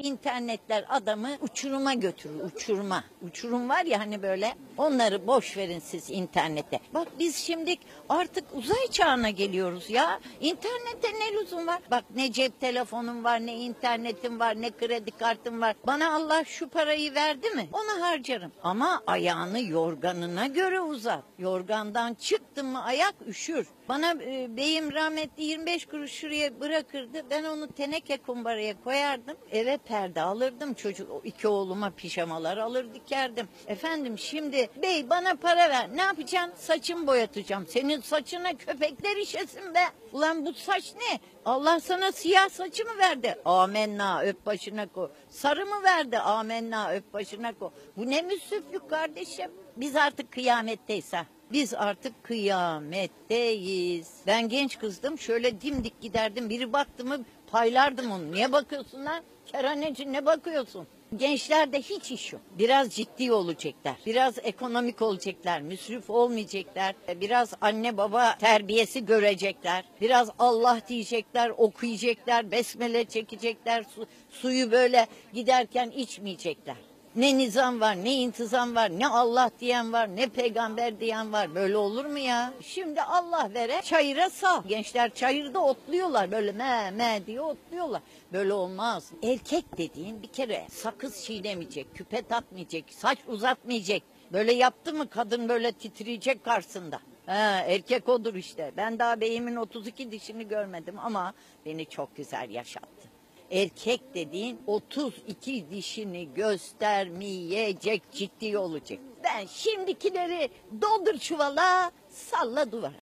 İnternetler adamı uçuruma götürür, uçuruma. Uçurum var ya hani böyle, onları boş verin siz internete. Bak biz şimdi artık uzay çağına geliyoruz ya. İnternette ne lüzum var? Bak ne cep telefonum var, ne internetim var, ne kredi kartım var. Bana Allah şu parayı verdi mi? Onu harcarım. Ama ayağını yorganına göre uzat. Yorgandan çıktın mı ayak üşür. Bana beyim rahmetli 25 kuruş şuraya bırakırdı. Ben onu teneke kumbaraya koyardım. Eve perde alırdım. Çocuk, iki oğluma pijamalar alır dikerdim. Efendim şimdi bey bana para ver. Ne yapacaksın? Saçımı boyatacağım. Senin saçına köpekler işesin be. Ulan bu saç ne? Allah sana siyah saçı mı verdi? Amenna öp başına koy. Sarı mı verdi? Amenna öp başına koy. Bu ne müsriflik kardeşim? Biz artık kıyametteyiz ha. Biz artık kıyametteyiz. Ben genç kızdım, şöyle dimdik giderdim. Biri baktı mı paylardım onu. Niye bakıyorsun lan? Kerhaneci ne bakıyorsun? Gençlerde hiç iş yok. Biraz ciddi olacaklar. Biraz ekonomik olacaklar. Müsrif olmayacaklar. Biraz anne baba terbiyesi görecekler. Biraz Allah diyecekler, okuyacaklar, besmele çekecekler. Suyu böyle giderken içmeyecekler. Ne nizam var, ne intizam var, ne Allah diyen var, ne peygamber diyen var. Böyle olur mu ya? Şimdi Allah vere çayıra sal. Gençler çayırda otluyorlar. Böyle me diye otluyorlar. Böyle olmaz. Erkek dediğin bir kere sakız çiğnemeyecek, küpe takmayacak, saç uzatmayacak. Böyle yaptı mı kadın böyle titreyecek karşısında. Erkek odur işte. Ben daha beyimin 32 dişini görmedim ama beni çok güzel yaşattı. Erkek dediğin 32 dişini göstermeyecek, ciddi olacak. Ben şimdikileri doldur çuvala, salla duvara.